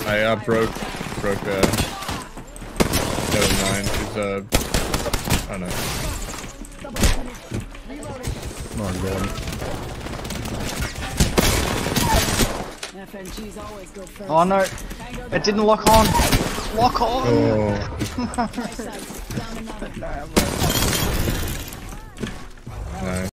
I broke level 9. He's oh no. Oh god. Oh no, it didn't lock on. Lock on. Oh. Nice.